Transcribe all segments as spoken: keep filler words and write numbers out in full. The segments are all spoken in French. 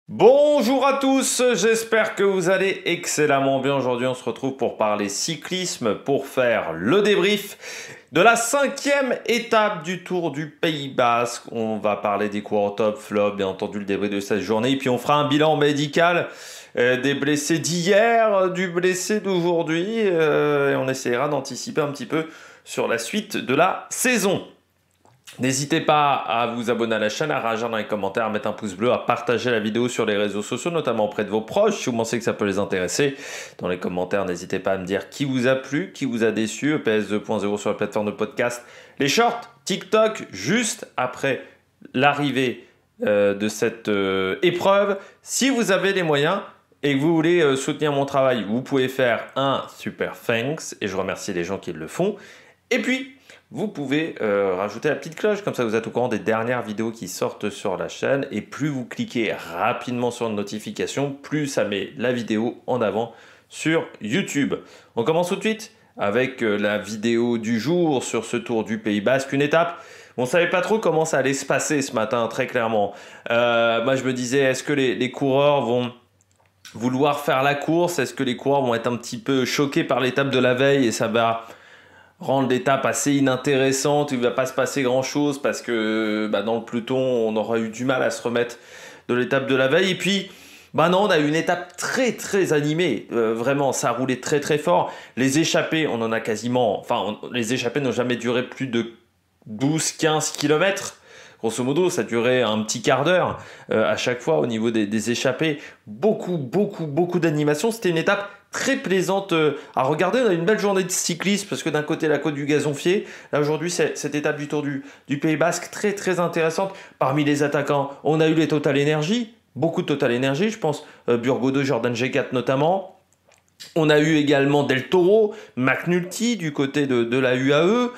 Bonjour à tous, j'espère que vous allez excellemment bien. Aujourd'hui, on se retrouve pour parler cyclisme, pour faire le débrief de la cinquième étape du Tour du Pays Basque. On va parler des coureurs top, flop, bien entendu le débrief de cette journée. Et puis on fera un bilan médical euh, des blessés d'hier, du blessé d'aujourd'hui. Euh, et on essaiera d'anticiper un petit peu sur la suite de la saison. N'hésitez pas à vous abonner à la chaîne, à réagir dans les commentaires, à mettre un pouce bleu, à partager la vidéo sur les réseaux sociaux, notamment auprès de vos proches, si vous pensez que ça peut les intéresser. Dans les commentaires, n'hésitez pas à me dire qui vous a plu, qui vous a déçu. E P S deux point zéro sur la plateforme de podcast. Les shorts, TikTok, juste après l'arrivée euh, de cette euh, épreuve. Si vous avez les moyens et que vous voulez euh, soutenir mon travail, vous pouvez faire un super thanks, et je remercie les gens qui le font. Et puis, vous pouvez euh, rajouter la petite cloche, comme ça vous êtes au courant des dernières vidéos qui sortent sur la chaîne. Et plus vous cliquez rapidement sur une notification, plus ça met la vidéo en avant sur YouTube. On commence tout de suite avec euh, la vidéo du jour sur ce Tour du Pays Basque. Une étape, on ne savait pas trop comment ça allait se passer ce matin, très clairement. Euh, moi je me disais, est-ce que les, les coureurs vont vouloir faire la course? Est-ce que les coureurs vont être un petit peu choqués par l'étape de la veille et ça va rendre l'étape assez inintéressante, il ne va pas se passer grand chose parce que bah, dans le peloton on aura eu du mal à se remettre de l'étape de la veille. Et puis bah non, on a eu une étape très très animée, euh, vraiment ça a roulé très très fort. Les échappées, on en a quasiment, enfin on, les échappées n'ont jamais duré plus de douze quinze kilomètres. Grosso modo, ça durait un petit quart d'heure euh, à chaque fois au niveau des, des échappées. Beaucoup, beaucoup, beaucoup d'animation. C'était une étape très plaisante euh, à regarder. On a eu une belle journée de cyclisme parce que d'un côté, la côte du Gazonfier. Là, aujourd'hui, c'est cette étape du Tour du, du Pays Basque, très, très intéressante. Parmi les attaquants, on a eu les Total Energy. Beaucoup de Total Energy, je pense. Euh, Burgodo, Jordan G quatre notamment. On a eu également Del Toro, McNulty du côté de, de la U A E.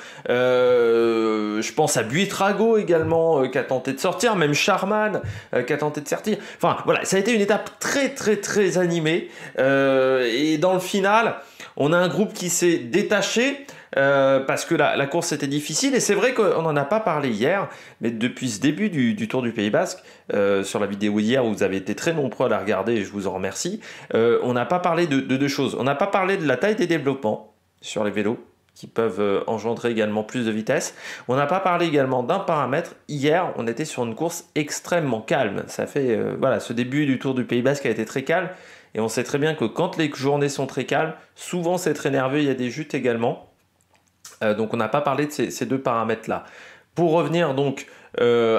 Euh, je pense à Buitrago également euh, qui a tenté de sortir, même Charman euh, qui a tenté de sortir. Enfin voilà, ça a été une étape très très très animée. Euh, et dans le final, on a un groupe qui s'est détaché. Euh, parce que la, la course était difficile et c'est vrai qu'on n'en a pas parlé hier, mais depuis ce début du, du Tour du Pays Basque, euh, sur la vidéo hier où vous avez été très nombreux à la regarder et je vous en remercie, euh, on n'a pas parlé de, de deux choses. On n'a pas parlé de la taille des développements sur les vélos qui peuvent euh, engendrer également plus de vitesse. On n'a pas parlé également d'un paramètre. Hier, on était sur une course extrêmement calme. Ça fait, euh, voilà, ce début du Tour du Pays Basque a été très calme et on sait très bien que quand les journées sont très calmes, souvent c'est très nerveux, il y a des chutes également. Euh, donc on n'a pas parlé de ces, ces deux paramètres-là. Pour revenir donc euh,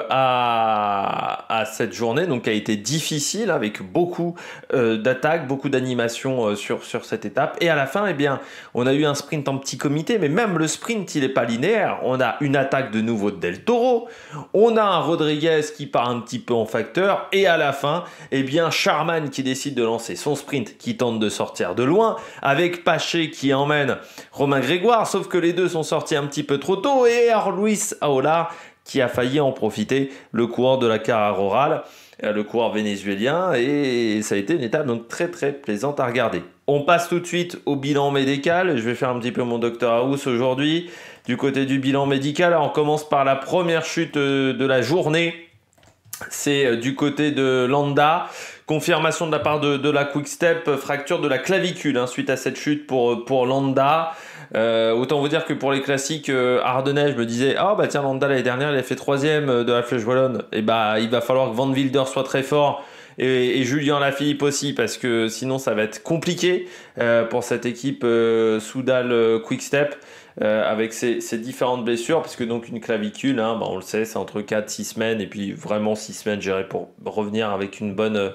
à, à cette journée donc, qui a été difficile avec beaucoup euh, d'attaques, beaucoup d'animations euh, sur, sur cette étape. Et à la fin, eh bien, on a eu un sprint en petit comité, mais même le sprint, il n'est pas linéaire. On a une attaque de nouveau de Del Toro, on a un Rodriguez qui part un petit peu en facteur, et à la fin, eh bien, Charman qui décide de lancer son sprint, qui tente de sortir de loin, avec Paché qui emmène Romain Grégoire, sauf que les deux sont sortis un petit peu trop tôt, et Luis Aolar qui a failli en profiter, le coureur de la Cara-Rural, le coureur vénézuélien, et ça a été une étape donc très très plaisante à regarder. On passe tout de suite au bilan médical. Je vais faire un petit peu mon docteur House aujourd'hui. Du côté du bilan médical, alors on commence par la première chute de la journée. C'est du côté de Landa. Confirmation de la part de, de la Quick Step, fracture de la clavicule hein, suite à cette chute pour, pour Landa. Euh, autant vous dire que pour les classiques euh, ardennais, je me disais ah oh, bah tiens Landa l'année dernière il a fait troisième de la Flèche Wallonne, et bah il va falloir que Van Wilder soit très fort et, et Julien Lafilippe aussi parce que sinon ça va être compliqué euh, pour cette équipe euh, Soudal euh, Quick Step euh, avec ces, ces différentes blessures parce que donc une clavicule hein, bah, on le sait c'est entre quatre six semaines et puis vraiment six semaines j'irai pour revenir avec une bonne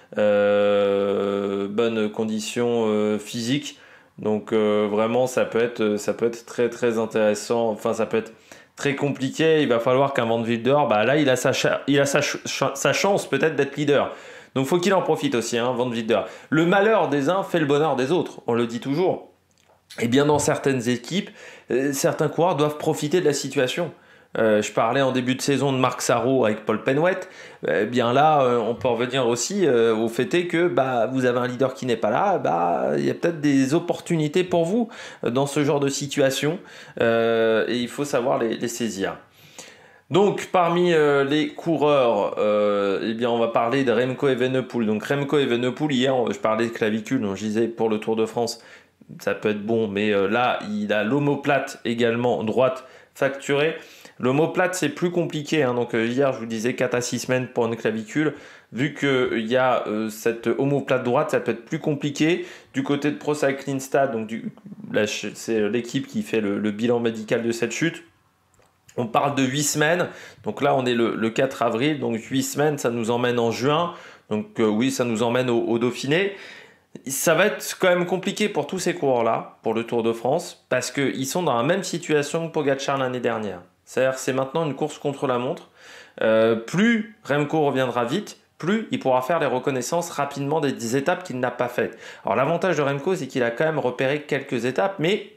euh, bonne condition euh, physique. Donc euh, vraiment ça peut être ça peut être très très intéressant, enfin ça peut être très compliqué. Il va falloir qu'un Van Wilder, bah là il a sa il a sa, sa chance peut-être d'être leader. Donc faut qu'il en profite aussi hein, Van Wilder. Le malheur des uns fait le bonheur des autres, on le dit toujours. Et bien dans certaines équipes, euh, certains coureurs doivent profiter de la situation. Euh, je parlais en début de saison de Marc Sarrault avec Paul Penwet. Eh bien là, euh, on peut revenir aussi euh, au fait est que bah, vous avez un leader qui n'est pas là. Bah, il y a peut-être des opportunités pour vous dans ce genre de situation euh, et il faut savoir les, les saisir. Donc parmi euh, les coureurs, euh, eh bien on va parler de Remco Evenepoel. Donc Remco Evenepoel, hier je parlais de clavicule, donc je disais pour le Tour de France, ça peut être bon, mais euh, là il a l'omoplate également droite fracturée. L'omoplate c'est plus compliqué, hein, donc euh, hier je vous disais quatre à six semaines pour une clavicule. Vu qu'il y a euh, cette omoplate droite, ça peut être plus compliqué. Du côté de Pro Cycling Stats, donc du, là, c'est l'équipe qui fait le, le bilan médical de cette chute. On parle de huit semaines, donc là on est le, le quatre avril, donc huit semaines, ça nous emmène en juin, donc euh, oui, ça nous emmène au, au Dauphiné. Ça va être quand même compliqué pour tous ces coureurs-là, pour le Tour de France, parce qu'ils sont dans la même situation que Pogacar l'année dernière. C'est-à-dire c'est maintenant une course contre la montre. Euh, plus Remco reviendra vite, plus il pourra faire les reconnaissances rapidement des, des étapes qu'il n'a pas faites. Alors l'avantage de Remco, c'est qu'il a quand même repéré quelques étapes, mais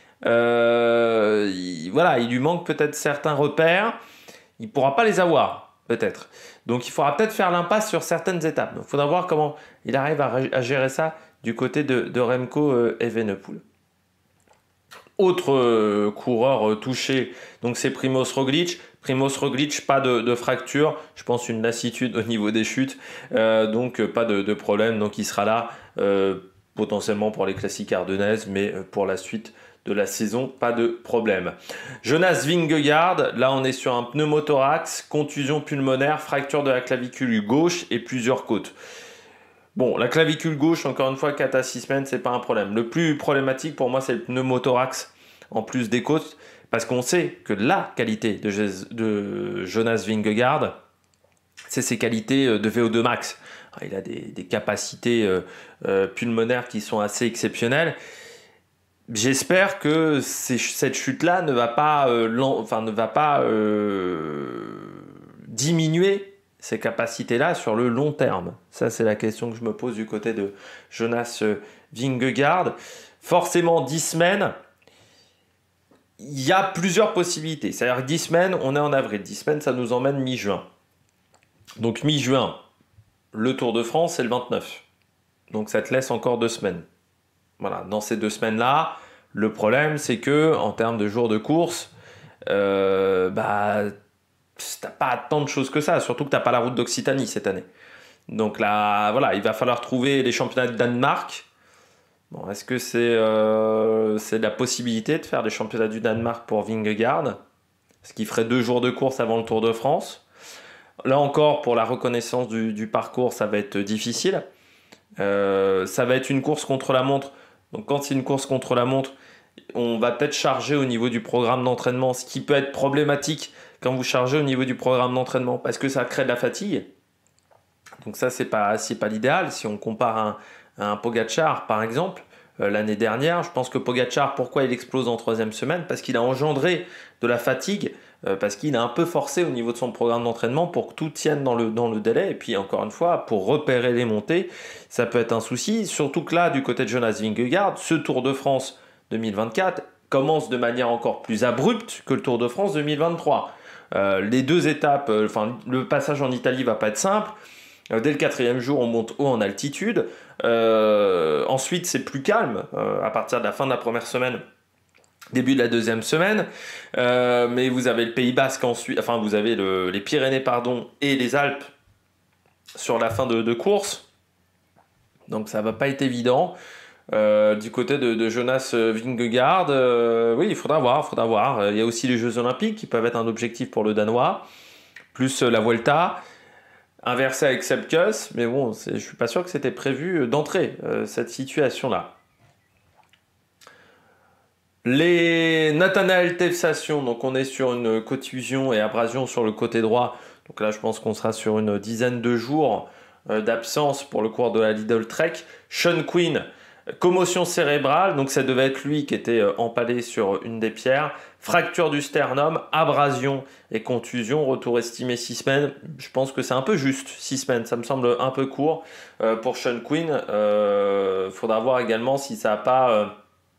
Euh, il, voilà, il lui manque peut-être certains repères, il ne pourra pas les avoir, peut-être. Donc il faudra peut-être faire l'impasse sur certaines étapes. Donc il faudra voir comment il arrive à, à gérer ça du côté de, de Remco euh, Evenepoel. Autre euh, coureur euh, touché, donc c'est Primoz Roglic. Primoz Roglic, pas de, de fracture, je pense une lassitude au niveau des chutes, euh, donc euh, pas de, de problème, donc il sera là euh, potentiellement pour les classiques ardennaises, mais euh, pour la suite de la saison, pas de problème. Jonas Vingegaard, là on est sur un pneumothorax, contusion pulmonaire, fracture de la clavicule gauche et plusieurs côtes. Bon, la clavicule gauche, encore une fois, quatre à six semaines, c'est pas un problème. Le plus problématique pour moi, c'est le pneumothorax en plus des côtes, parce qu'on sait que la qualité de, de Jonas Vingegaard, c'est ses qualités de V O deux max. Il a des, des capacités euh, euh, pulmonaires qui sont assez exceptionnelles. J'espère que ces, cette chute-là ne va pas, euh, enfin, ne va pas euh, diminuer ces capacités-là sur le long terme. Ça, c'est la question que je me pose du côté de Jonas Vingegaard. Forcément, dix semaines, il y a plusieurs possibilités. C'est-à-dire dix semaines, on est en avril. dix semaines, ça nous emmène mi-juin. Donc mi-juin, le Tour de France, c'est le vingt-neuf. Donc ça te laisse encore deux semaines. Voilà, dans ces deux semaines-là, le problème, c'est que en termes de jours de course, euh, bah, t'as pas tant de choses que ça. Surtout que t'as pas la route d'Occitanie cette année. Donc là, voilà, il va falloir trouver les championnats de Danemark. Bon, est-ce que c'est euh, c'est la possibilité de faire les championnats du Danemark pour Vingegaard, ce qui ferait deux jours de course avant le Tour de France. Là encore, pour la reconnaissance du, du parcours, ça va être difficile. Euh, ça va être une course contre la montre. Donc quand c'est une course contre la montre, on va peut-être charger au niveau du programme d'entraînement, ce qui peut être problématique quand vous chargez au niveau du programme d'entraînement, parce que ça crée de la fatigue. Donc ça, c'est pas, c'est pas l'idéal. Si on compare un, un Pogacar, par exemple, euh, l'année dernière, je pense que Pogacar, pourquoi il explose en troisième semaine? Parce qu'il a engendré de la fatigue, euh, parce qu'il a un peu forcé au niveau de son programme d'entraînement pour que tout tienne dans le, dans le délai. Et puis, encore une fois, pour repérer les montées, ça peut être un souci. Surtout que là, du côté de Jonas Vingegaard, ce Tour de France deux mille vingt-quatre commence de manière encore plus abrupte que le Tour de France deux mille vingt-trois. Euh, les deux étapes, euh, enfin, le passage en Italie va pas être simple. Euh, dès le quatrième jour, on monte haut en altitude. Euh, ensuite, c'est plus calme euh, à partir de la fin de la première semaine, début de la deuxième semaine. Euh, mais vous avez le Pays Basque ensuite, enfin, vous avez le, les Pyrénées, pardon, et les Alpes sur la fin de, de course. Donc, ça va pas être évident. Euh, du côté de, de Jonas Vingegaard, euh, oui, il faudra voir, il faudra voir. Il y a aussi les Jeux Olympiques qui peuvent être un objectif pour le Danois, plus la Vuelta. Inversé avec Sepp Kuss, mais bon, je ne suis pas sûr que c'était prévu d'entrer, euh, cette situation-là. Les Nathanael Tefsation, donc on est sur une contusion et abrasion sur le côté droit. Donc là, je pense qu'on sera sur une dizaine de jours euh, d'absence pour le cours de la Lidl Trek. Sean Quinn, commotion cérébrale, donc ça devait être lui qui était euh, empalé sur une des pierres. Fracture du sternum, abrasion et contusion, retour estimé six semaines. Je pense que c'est un peu juste, six semaines, ça me semble un peu court euh, pour Sean Quinn. Il euh, faudra voir également si ça n'a pas, euh,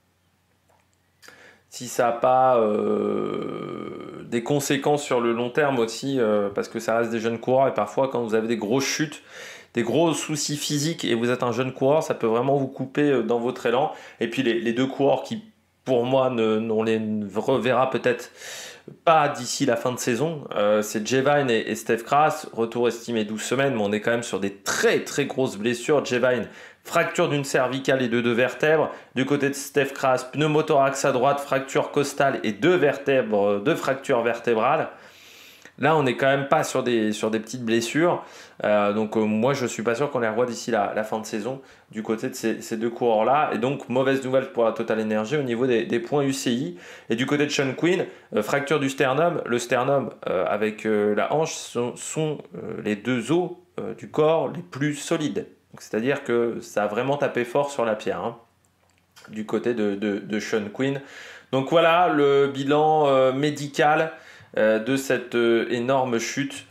si ça a pas euh, des conséquences sur le long terme aussi, euh, parce que ça reste des jeunes coureurs et parfois quand vous avez des grosses chutes, des gros soucis physiques et vous êtes un jeune coureur, ça peut vraiment vous couper dans votre élan. Et puis les, les deux coureurs qui, pour moi, ne, on les reverra peut-être pas d'ici la fin de saison. Euh, c'est Jevine et, et Steph Kras, retour estimé douze semaines, mais on est quand même sur des très très grosses blessures. Jevine, fracture d'une cervicale et de deux vertèbres. Du côté de Steph Kras, pneumothorax à droite, fracture costale et deux vertèbres, deux fractures vertébrales. Là, on n'est quand même pas sur des, sur des petites blessures. Euh, donc, euh, moi, je ne suis pas sûr qu'on les revoie d'ici la, la fin de saison du côté de ces, ces deux coureurs-là. Et donc, mauvaise nouvelle pour la Total Energy au niveau des, des points U C I. Et du côté de Sean Quinn, euh, fracture du sternum. Le sternum euh, avec euh, la hanche sont, sont euh, les deux os euh, du corps les plus solides. C'est-à-dire que ça a vraiment tapé fort sur la pierre hein, du côté de, de, de Sean Quinn. Donc, voilà le bilan euh, médical Euh, de cette euh, énorme chute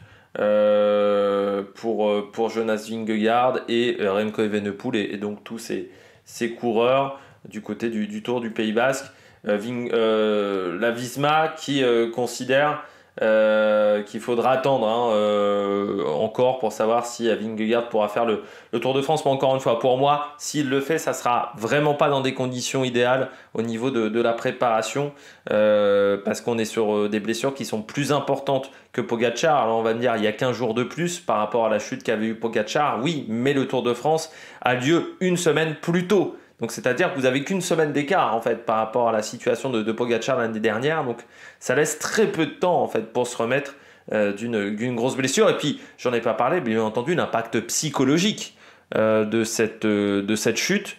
euh, pour, euh, pour Jonas Vingegaard et euh, Remco Evenepoel et, et donc tous ces, ces coureurs du côté du, du Tour du Pays Basque. Euh, Ving, euh, la Visma qui euh, considère euh, qu'il faudra attendre hein, euh, encore pour savoir si Vingegaard pourra faire le, le Tour de France. Mais encore une fois, pour moi, s'il le fait, ça sera vraiment pas dans des conditions idéales au niveau de, de la préparation euh, parce qu'on est sur euh, des blessures qui sont plus importantes que Pogacar. Alors on va me dire, il y a quinze jours de plus par rapport à la chute qu'avait eu Pogacar. Oui, mais le Tour de France a lieu une semaine plus tôt. Donc c'est-à-dire que vous n'avez qu'une semaine d'écart en fait par rapport à la situation de, de Pogacar l'année dernière. Donc ça laisse très peu de temps en fait pour se remettre euh, d'une, d'une grosse blessure. Et puis j'en ai pas parlé, bien entendu, l'impact psychologique euh, de, cette, euh, de cette chute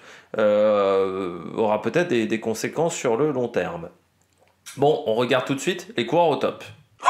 euh, aura peut-être des, des conséquences sur le long terme. Bon, on regarde tout de suite les coureurs au top.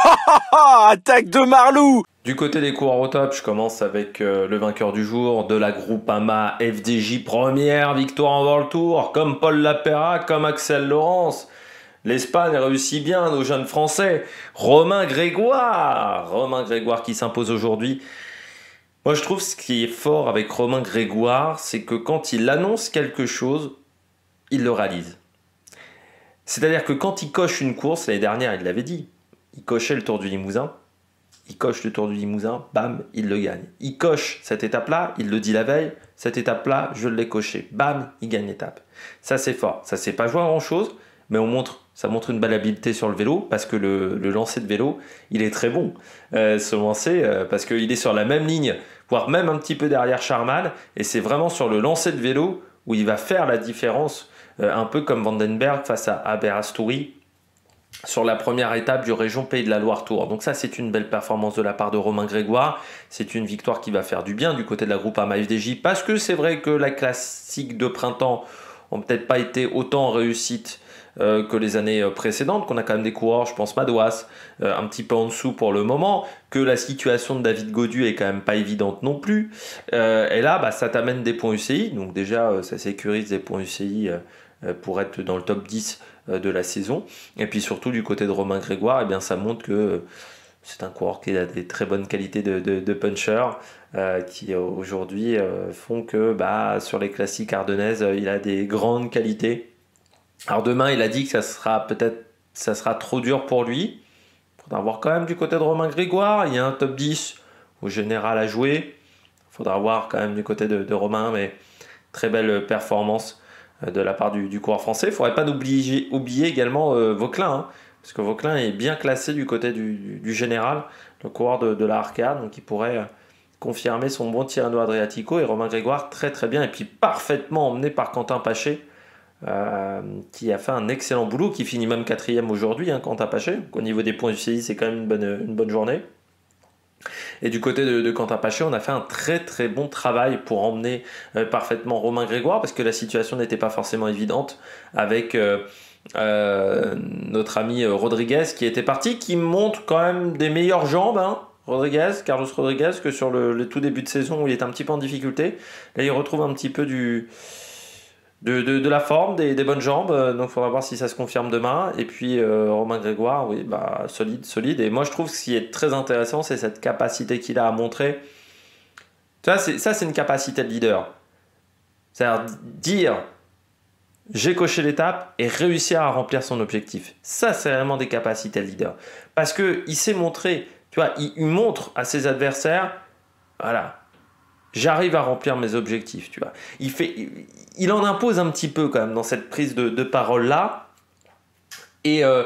Attaque de Marlou! Du côté des coureurs au top, je commence avec euh, le vainqueur du jour de la Groupama F D J, première victoire en World Tour, comme Paul Lapera, comme Axel Laurence. L'Espagne réussit bien, nos jeunes Français. Romain Grégoire, Romain Grégoire qui s'impose aujourd'hui. Moi, je trouve ce qui est fort avec Romain Grégoire, c'est que quand il annonce quelque chose, il le réalise. C'est-à-dire que quand il coche une course, l'année dernière, il l'avait dit, il cochait le Tour du Limousin. Il coche le Tour du Limousin, bam, il le gagne. Il coche cette étape-là, il le dit la veille, cette étape-là, je l'ai cochée. Bam, il gagne l'étape. Ça, c'est fort. Ça ne s'est pas joué à grand-chose, mais on montre, ça montre une belle habileté sur le vélo, parce que le, le lancer de vélo, il est très bon. Euh, ce lancer, euh, parce qu'il est sur la même ligne, voire même un petit peu derrière Charman, et c'est vraiment sur le lancer de vélo où il va faire la différence, euh, un peu comme Vandenberg face à Aberasturi, sur la première étape du Région Pays de la Loire Tour. Donc ça, c'est une belle performance de la part de Romain Grégoire. C'est une victoire qui va faire du bien du côté de la Groupama F D J, parce que c'est vrai que la classique de printemps n'ont peut-être pas été autant en réussite euh, que les années précédentes, qu'on a quand même des coureurs, je pense Madouas, euh, un petit peu en dessous pour le moment, que la situation de David Gaudu est quand même pas évidente non plus. Euh, et là, bah, ça t'amène des points U C I, donc déjà, euh, ça sécurise des points U C I euh, pour être dans le top dix de la saison. Et puis surtout du côté de Romain Grégoire, eh bien, ça montre que c'est un coureur qui a des très bonnes qualités de, de, de puncher euh, qui aujourd'hui euh, font que bah, sur les classiques ardennaises, il a des grandes qualités. Alors demain, il a dit que ça sera peut-être ça sera trop dur pour lui. Il faudra voir quand même du côté de Romain Grégoire. Il y a un top dix au général à jouer. Il faudra voir quand même du côté de, de Romain, mais très belle performance de la part du, du coureur français. Il ne faudrait pas oublier, oublier également euh, Vauquelin, hein, parce que Vauquelin est bien classé du côté du, du, du général, le coureur de, de la Arcade, donc il pourrait euh, confirmer son bon Tirreno Adriatico, et Romain Grégoire très très bien, et puis parfaitement emmené par Quentin Paché, euh, qui a fait un excellent boulot, qui finit même quatrième aujourd'hui, hein, Quentin Paché. Donc, au niveau des points U C I, c'est quand même une bonne, une bonne journée. Et du côté de, de Quentin Paché, on a fait un très très bon travail pour emmener euh, parfaitement Romain Grégoire, parce que la situation n'était pas forcément évidente avec euh, euh, notre ami Rodriguez qui était parti, qui montre quand même des meilleures jambes, hein, Rodriguez, Carlos Rodriguez, que sur le, le tout début de saison où il était un petit peu en difficulté. Là, il retrouve un petit peu du... De, de, de la forme, des, des bonnes jambes, donc il faudra voir si ça se confirme demain. Et puis euh, Romain Grégoire, oui, bah, solide, solide. Et moi je trouve que ce qui est très intéressant, c'est cette capacité qu'il a à montrer. Ça, c'est, ça, c'est une capacité de leader. C'est-à-dire dire, j'ai coché l'étape et réussir à remplir son objectif. Ça, c'est vraiment des capacités de leader. Parce qu'il s'est montré, tu vois, il, il montre à ses adversaires, voilà, j'arrive à remplir mes objectifs, tu vois. Il, fait, il, il en impose un petit peu quand même dans cette prise de, de parole-là. Et, euh,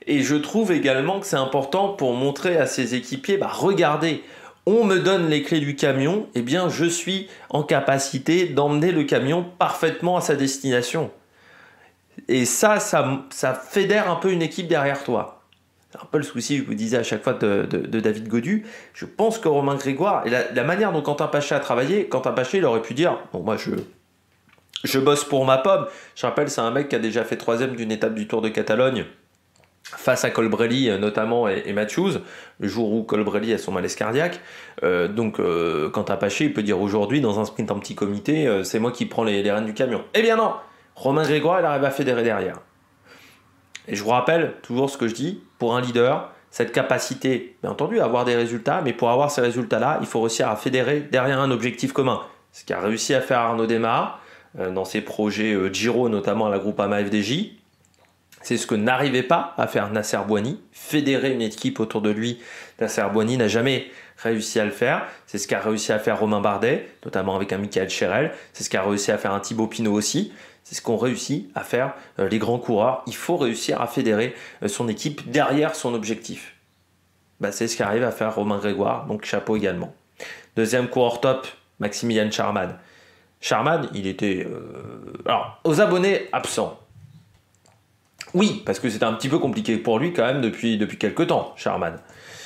Et je trouve également que c'est important pour montrer à ses équipiers, bah regardez, on me donne les clés du camion, eh bien je suis en capacité d'emmener le camion parfaitement à sa destination. Et ça, ça, ça fédère un peu une équipe derrière toi. C'est un peu le souci, je vous disais à chaque fois de, de, de David Gaudu. Je pense que Romain Grégoire, et la, la manière dont Quentin Paché a travaillé, Quentin Paché, il aurait pu dire, bon moi je, je bosse pour ma pomme. Je rappelle, c'est un mec qui a déjà fait troisième d'une étape du Tour de Catalogne, face à Colbrelli notamment et, et Matthews, le jour où Colbrelli a son malaise cardiaque. Euh, donc euh, Quentin Paché, il peut dire aujourd'hui, dans un sprint en petit comité, euh, c'est moi qui prends les, les rênes du camion. Eh bien non, Romain Grégoire, il arrive à fédérer derrière. Et je vous rappelle toujours ce que je dis, pour un leader, cette capacité, bien entendu, à avoir des résultats, mais pour avoir ces résultats-là, il faut réussir à fédérer derrière un objectif commun. Ce qu'a réussi à faire Arnaud Démare euh, dans ses projets euh, Giro, notamment à la Groupama F D J. C'est ce que n'arrivait pas à faire Nasser Boigny. Fédérer une équipe autour de lui, Nasser Boigny n'a jamais réussi à le faire. C'est ce qu'a réussi à faire Romain Bardet, notamment avec un Michael Cherel. C'est ce qu'a réussi à faire un Thibaut Pinot aussi. C'est ce qu'ont réussi à faire euh, les grands coureurs. Il faut réussir à fédérer euh, son équipe derrière son objectif. Bah, c'est ce qu'arrive à faire Romain Grégoire, donc chapeau également. Deuxième coureur top, Maximilian Charman. Charman, il était euh, alors, aux abonnés absents. Oui, parce que c'était un petit peu compliqué pour lui quand même depuis, depuis quelques temps, Charman.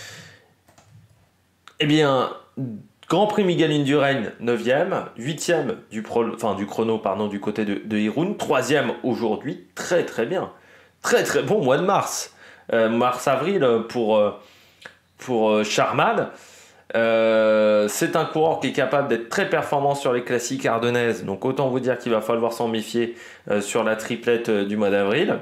Eh bien, Grand Prix Miguel Indurain, neuvième, huitième du, pro, enfin, du chrono pardon, du côté de, de Irun, troisième aujourd'hui, très très bien. Très très bon mois de mars. Euh, mars-avril pour, euh, pour euh, Charman. Euh, c'est un coureur qui est capable d'être très performant sur les classiques ardennaises, donc autant vous dire qu'il va falloir s'en méfier euh, sur la triplette euh, du mois d'avril.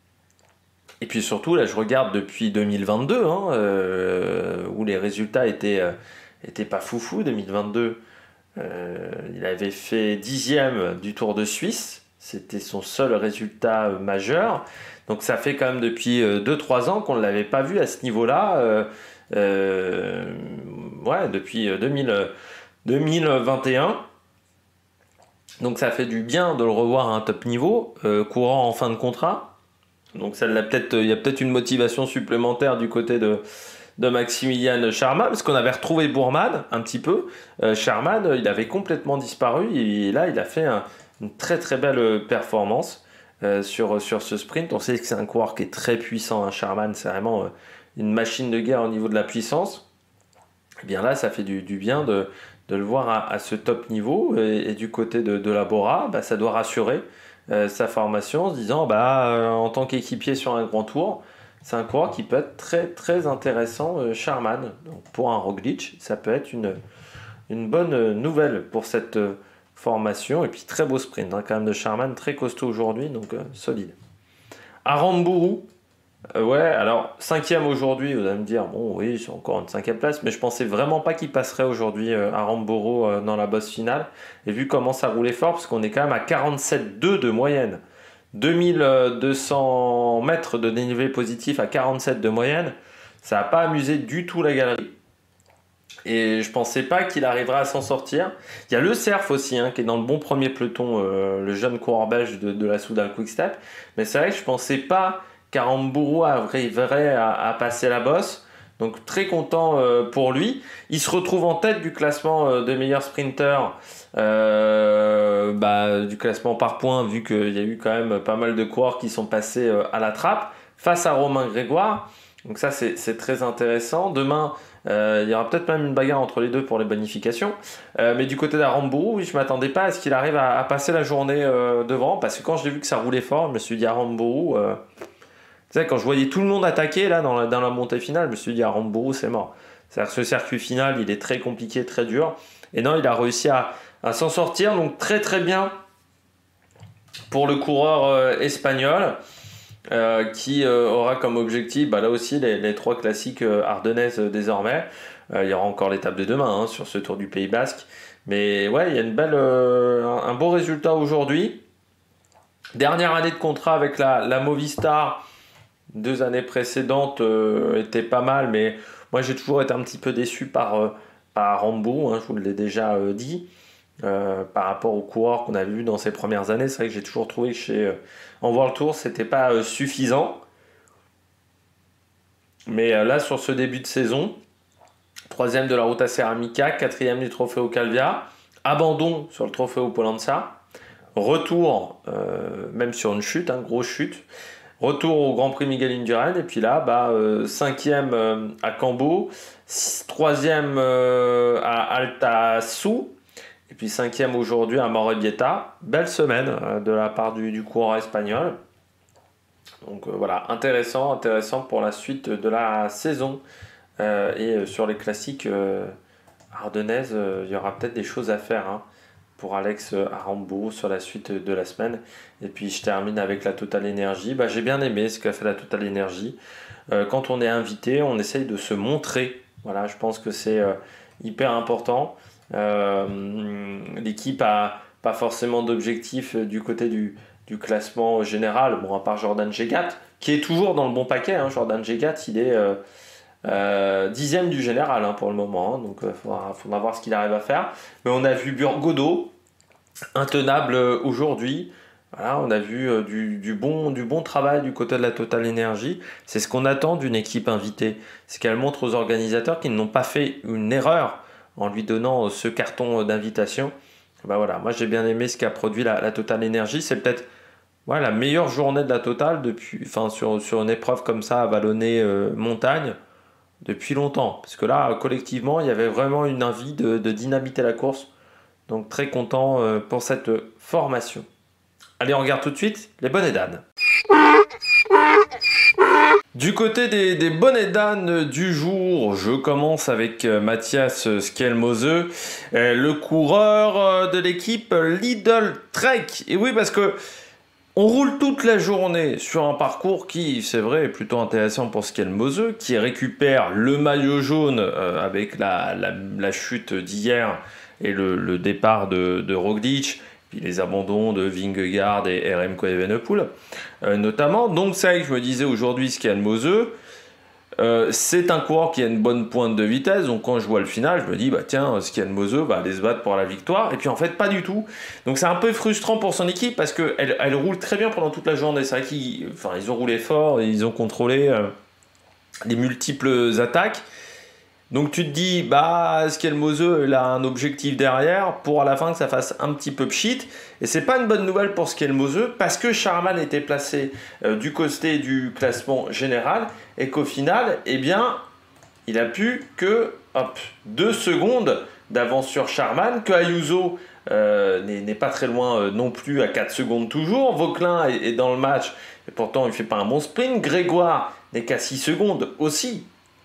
Et puis surtout, là je regarde depuis deux mille vingt-deux, hein, euh, où les résultats étaient, euh, étaient pas foufou. deux mille vingt-deux, euh, il avait fait dixième du Tour de Suisse, c'était son seul résultat euh, majeur. Donc ça fait quand même depuis euh, deux trois ans qu'on ne l'avait pas vu à ce niveau-là. Euh, euh, ouais, depuis deux mille, deux mille vingt et un. Donc ça fait du bien de le revoir à un top niveau, euh, courant en fin de contrat. Donc ça l'a peut-être, il y a peut-être une motivation supplémentaire du côté de, de Maximilian Charman, parce qu'on avait retrouvé Bourman un petit peu. Euh, Charman, il avait complètement disparu, et là il a fait un, une très très belle performance euh, sur, sur ce sprint. On sait que c'est un coureur qui est très puissant, hein, Charman, c'est vraiment euh, une machine de guerre au niveau de la puissance. Et bien là, ça fait du, du bien de, de le voir à, à ce top niveau, et, et du côté de, de la Bora, bah, ça doit rassurer Euh, sa formation en se disant bah, euh, en tant qu'équipier sur un grand tour, c'est un coureur qui peut être très très intéressant, euh, Charman. Donc pour un Roglic, ça peut être une, une bonne nouvelle pour cette euh, formation. Et puis très beau sprint hein, quand même de Charman, très costaud aujourd'hui, donc euh, solide. Aramburu, euh, ouais, alors cinquième aujourd'hui, vous allez me dire, bon oui, c'est encore une cinquième place, mais je pensais vraiment pas qu'il passerait aujourd'hui euh, Aramburu euh, dans la bosse finale. Et vu comment ça roulait fort, parce qu'on est quand même à quarante-sept virgule deux de moyenne, deux mille deux cents mètres de dénivelé positif à quarante-sept de moyenne, ça n'a pas amusé du tout la galerie. Et je pensais pas qu'il arriverait à s'en sortir. Il y a le Cerf aussi, hein, qui est dans le bon premier peloton, euh, le jeune coureur belge de, de la Soudal Quick-Step. Mais c'est vrai que je pensais pas qu'Aramburu arriverait à, à passer la bosse. Donc très content euh, pour lui. Il se retrouve en tête du classement euh, des meilleurs sprinters, euh, bah, du classement par points, vu qu'il y a eu quand même pas mal de coureurs qui sont passés euh, à la trappe, face à Romain Grégoire. Donc ça c'est, c'est très intéressant. Demain, euh, il y aura peut-être même une bagarre entre les deux pour les bonifications. Euh, mais du côté d'Aramburu, oui, je ne m'attendais pas à ce qu'il arrive à, à passer la journée euh, devant, parce que quand j'ai vu que ça roulait fort, je me suis dit Aramburu... Euh, Tu sais, quand je voyais tout le monde attaquer là, dans, la, dans la montée finale, je me suis dit, Aramburu, c'est mort. C'est-à-dire que ce circuit final, il est très compliqué, très dur. Et non, il a réussi à, à s'en sortir. Donc très très bien pour le coureur euh, espagnol euh, qui euh, aura comme objectif, bah, là aussi, les, les trois classiques euh, ardennaises euh, désormais. Euh, il y aura encore l'étape de demain hein, sur ce Tour du Pays Basque. Mais ouais, il y a une belle, euh, un, un beau résultat aujourd'hui. Dernière année de contrat avec la, la Movistar. Deux années précédentes euh, étaient pas mal, mais moi j'ai toujours été un petit peu déçu par, euh, par Aramburu, hein, je vous l'ai déjà euh, dit, euh, par rapport aux coureurs qu'on avait vus dans ces premières années. C'est vrai que j'ai toujours trouvé que chez euh, en World Tour, c'était pas euh, suffisant. Mais euh, là, sur ce début de saison, troisième de la Ruta Ceramica, quatrième du Trofeo Calvia, abandon sur le Trofeo Pollenza, retour, euh, même sur une chute, hein, grosse chute, retour au Grand Prix Miguel Indurain, et puis là, bah, euh, cinquième euh, à Cambo, troisième euh, à Altasu, et puis cinquième aujourd'hui à Morrebieta. Belle semaine euh, de la part du, du coureur espagnol. Donc euh, voilà, intéressant, intéressant pour la suite de la saison. Euh, et euh, sur les classiques euh, ardennaises, euh, il y aura peut-être des choses à faire hein, pour Alex Arambo sur la suite de la semaine. Et puis je termine avec la Total Energy. Bah, j'ai bien aimé ce qu'a fait la Total Energy. Euh, quand on est invité, on essaye de se montrer. Voilà, je pense que c'est euh, hyper important. Euh, l'équipe a pas forcément d'objectif du côté du, du classement général, bon, à part Jordan Jegat, qui est toujours dans le bon paquet. Hein. Jordan Jegat, il est euh, euh, dixième du général hein, pour le moment, hein. Donc il euh, faudra, faudra voir ce qu'il arrive à faire. Mais on a vu Burgodo, intenable euh, aujourd'hui. Voilà, on a vu euh, du, du, bon, du bon travail du côté de la Total Energy. C'est ce qu'on attend d'une équipe invitée. C'est qu'elle montre aux organisateurs qu'ils n'ont pas fait une erreur en lui donnant ce carton d'invitation. Ben voilà, moi j'ai bien aimé ce qu'a produit la, la Total Energy. C'est peut-être ouais, la meilleure journée de la Total depuis, enfin, sur, sur une épreuve comme ça à vallonner euh, montagne depuis longtemps. Parce que là, collectivement, il y avait vraiment une envie de, de dynamiter la course. Donc très content euh, pour cette formation. Allez, on regarde tout de suite les bonnets d'âne. Du côté des, des bonnets d'âne du jour, je commence avec Mathias Skjelmose, euh, le coureur de l'équipe Lidl Trek. Et oui, parce que on roule toute la journée sur un parcours qui, c'est vrai, est plutôt intéressant pour Skjelmose, qui récupère le maillot jaune euh, avec la, la, la chute d'hier et le, le départ de, de Roglic, puis les abandons de Vingegaard et Remco Evenepoel, euh, notamment. Donc c'est vrai que je me disais aujourd'hui, Skjelmose, euh, c'est un coureur qui a une bonne pointe de vitesse, donc quand je vois le final, je me dis, bah tiens, Skjelmose va aller se battre pour la victoire, et puis en fait, pas du tout. Donc c'est un peu frustrant pour son équipe, parce qu'elle elle roule très bien pendant toute la journée. C'est vrai qu'ils enfin, ils ont roulé fort, et ils ont contrôlé euh, les multiples attaques. Donc tu te dis, bah Skjelmose, il a un objectif derrière pour à la fin que ça fasse un petit peu pchit. Et c'est pas une bonne nouvelle pour Skjelmose parce que Sharman était placé euh, du côté du classement général et qu'au final, eh bien, il a pu que hop, deux secondes d'avance sur Sharman, que Ayuso euh, n'est pas très loin euh, non plus à quatre secondes toujours. Vauquelin est, est dans le match et pourtant il ne fait pas un bon sprint. Grégoire n'est qu'à six secondes aussi.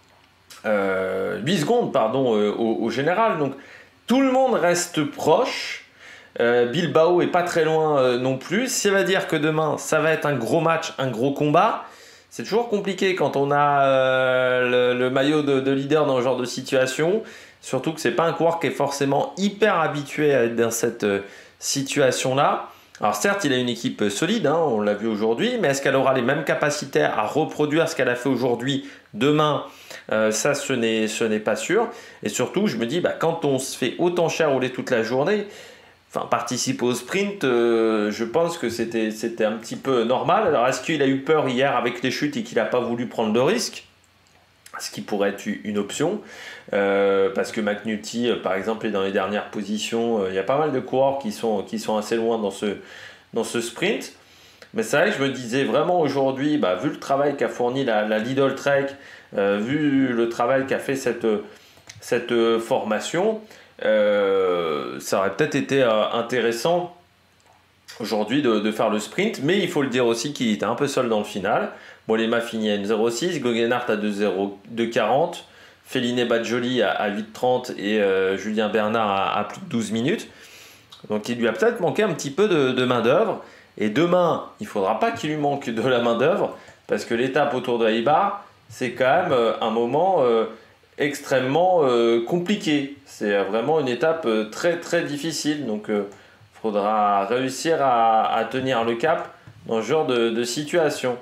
Euh, huit secondes pardon, euh, au, au général, donc tout le monde reste proche. euh, Bilbao est pas très loin euh, non plus. Ça veut dire que demain ça va être un gros match, un gros combat. C'est toujours compliqué quand on a euh, le, le maillot de, de leader dans ce genre de situation, surtout que c'est pas un coureur qui est forcément hyper habitué à être dans cette euh, situation là. Alors certes il a une équipe solide, hein, on l'a vu aujourd'hui, mais est-ce qu'elle aura les mêmes capacités à reproduire ce qu'elle a fait aujourd'hui demain? Euh, ça ce n'est ce n'est pas sûr. Et surtout je me dis bah, quand on se fait autant cher rouler toute la journée, enfin participer au sprint, euh, je pense que c'était c'était un petit peu normal. Alors est-ce qu'il a eu peur hier avec les chutes et qu'il n'a pas voulu prendre de risque, ce qui pourrait être une option, euh, parce que McNulty euh, par exemple est dans les dernières positions. Il euh, y a pas mal de coureurs qui sont, qui sont assez loin dans ce, dans ce sprint. Mais c'est vrai que je me disais vraiment aujourd'hui, bah, vu le travail qu'a fourni la, la Lidl Trek, euh, vu le travail qu'a fait cette, cette formation, euh, ça aurait peut-être été euh, intéressant aujourd'hui de, de faire le sprint, mais il faut le dire aussi qu'il était un peu seul dans le final. Bolema finit à une zéro six, Goggenhardt à deux quarante, Feliné Badjoli à, à huit trente et euh, Julien Bernard à, à plus de douze minutes. Donc il lui a peut-être manqué un petit peu de, de main d'œuvre. Et demain, il ne faudra pas qu'il lui manque de la main d'œuvre, parce que l'étape autour de Eibar, c'est quand même euh, un moment euh, extrêmement euh, compliqué. C'est vraiment une étape euh, très très difficile. Donc il euh, faudra réussir à, à tenir le cap dans ce genre de, de situation.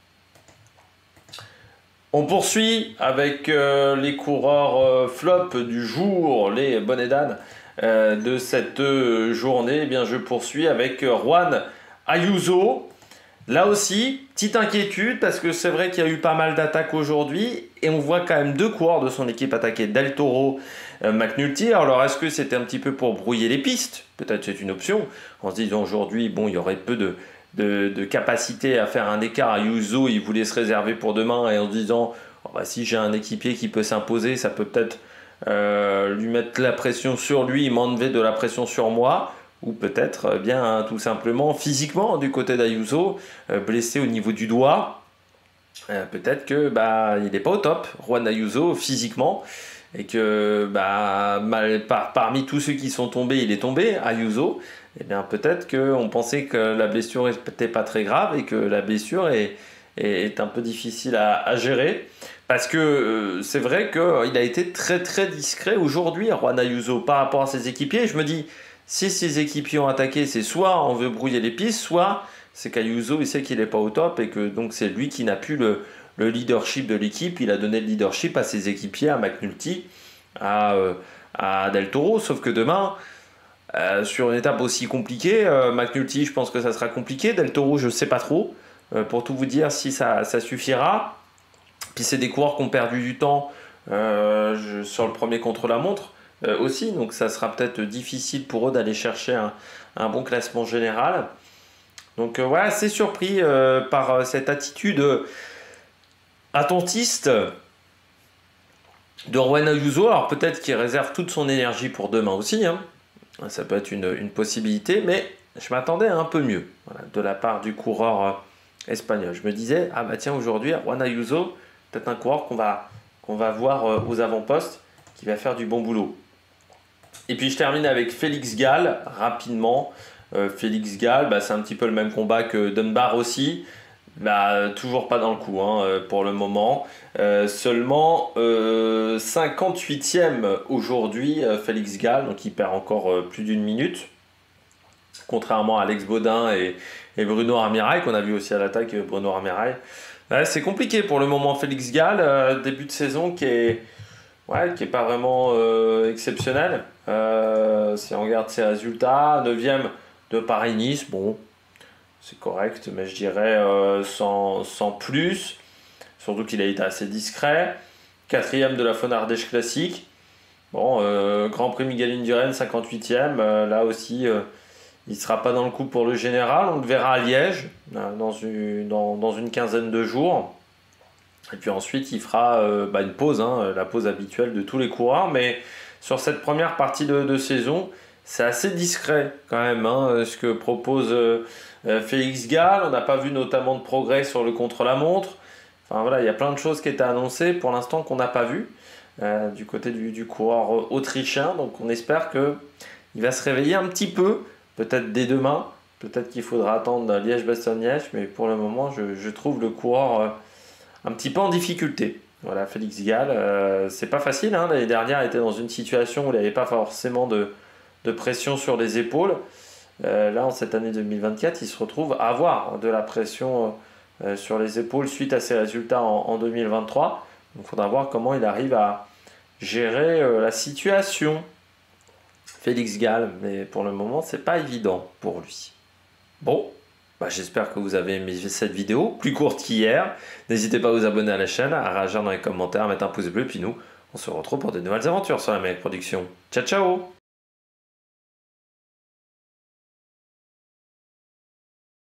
On poursuit avec euh, les coureurs euh, flop du jour, les bonnets d'âne euh, de cette euh, journée. Eh bien, je poursuis avec euh, Juan Ayuso, Là aussi, petite inquiétude parce que c'est vrai qu'il y a eu pas mal d'attaques aujourd'hui et on voit quand même deux coureurs de son équipe attaquer, Del Toro, euh, McNulty. Alors est-ce que c'était un petit peu pour brouiller les pistes? Peut-être c'est une option, en se disant aujourd'hui, bon, il y aurait peu de, de, de capacité à faire un écart. Ayuso, il voulait se réserver pour demain et en se disant, oh, bah, si j'ai un équipier qui peut s'imposer, ça peut peut-être euh, lui mettre la pression sur lui, m'enlever de la pression sur moi. Ou peut-être eh bien hein, tout simplement physiquement du côté d'Ayuso, euh, blessé au niveau du doigt. Euh, peut-être que bah, il n'est pas au top, Juan Ayuso, physiquement. Et que bah, mal, par, parmi tous ceux qui sont tombés, il est tombé, Ayuso. Et bien peut-être qu'on pensait que la blessure n'était pas très grave et que la blessure est, est, est un peu difficile à, à gérer. Parce que euh, c'est vrai qu'il a été très très discret aujourd'hui, Juan Ayuso, par rapport à ses équipiers. Je me dis, si ses équipiers ont attaqué, c'est soit on veut brouiller les pistes, soit c'est qu'Ayuso il sait qu'il n'est pas au top et que donc c'est lui qui n'a plus le, le leadership de l'équipe. Il a donné le leadership à ses équipiers, à McNulty, à, euh, à Del Toro. Sauf que demain, euh, sur une étape aussi compliquée, euh, McNulty, je pense que ça sera compliqué. Del Toro, je ne sais pas trop. Euh, pour tout vous dire si ça, ça suffira. Puis c'est des coureurs qui ont perdu du temps euh, je, sur le premier contre-la-montre. Euh, aussi, donc ça sera peut-être difficile pour eux d'aller chercher un, un bon classement général. Donc euh, voilà, assez surpris euh, par euh, cette attitude euh, attentiste de Juan Ayuso. Alors peut-être qu'il réserve toute son énergie pour demain aussi, hein. Ça peut être une, une possibilité, mais je m'attendais à un peu mieux voilà, de la part du coureur euh, espagnol. Je me disais, ah bah tiens, aujourd'hui, Juan Ayuso, peut-être un coureur qu'on va, qu'on va voir euh, aux avant-postes, qui va faire du bon boulot. Et puis je termine avec Félix Gall, rapidement. Euh, Félix Gall, bah, c'est un petit peu le même combat que Dunbar aussi. Bah, toujours pas dans le coup hein, pour le moment. Euh, seulement euh, cinquante-huitième aujourd'hui, euh, Félix Gall, donc il perd encore euh, plus d'une minute. Contrairement à Alex Baudin et, et Bruno Armirail, qu'on a vu aussi à l'attaque, Bruno Armirail. Ouais, c'est compliqué pour le moment, Félix Gall. Euh, début de saison qui est... Ouais, qui n'est pas vraiment euh, exceptionnel. Euh, si on regarde ses résultats, neuvième de Paris-Nice, bon, c'est correct, mais je dirais euh, sans, sans plus. Surtout qu'il a été assez discret. quatrième de la Fonardèche Classique. Bon, euh, Grand Prix Miguel Indurain, cinquante-huitième. Euh, là aussi, euh, il ne sera pas dans le coup pour le général. On le verra à Liège, euh, dans, une, dans, dans une quinzaine de jours. Et puis ensuite, il fera euh, bah, une pause, hein, la pause habituelle de tous les coureurs. Mais sur cette première partie de, de saison, c'est assez discret quand même, hein, ce que propose euh, Félix Gall. On n'a pas vu notamment de progrès sur le contre-la-montre. Enfin voilà, il y a plein de choses qui étaient annoncées pour l'instant qu'on n'a pas vu euh, du côté du, du coureur autrichien. Donc on espère qu'il va se réveiller un petit peu, peut-être dès demain. Peut-être qu'il faudra attendre Liège-Bastogne-Liège. Mais pour le moment, je, je trouve le coureur... Euh, un petit peu en difficulté. Voilà, Félix Gall, euh, c'est pas facile. Hein. L'année dernière, il était dans une situation où il n'avait pas forcément de, de pression sur les épaules. Euh, là, en cette année deux mille vingt-quatre, il se retrouve à avoir de la pression euh, sur les épaules suite à ses résultats en, en deux mille vingt-trois. Donc, il faudra voir comment il arrive à gérer euh, la situation. Félix Gall, mais pour le moment, c'est pas évident pour lui. Bon. Bah, j'espère que vous avez aimé cette vidéo, plus courte qu'hier. N'hésitez pas à vous abonner à la chaîne, à réagir dans les commentaires, à mettre un pouce bleu. Puis nous, on se retrouve pour de nouvelles aventures sur la Maillet Production. Ciao, ciao!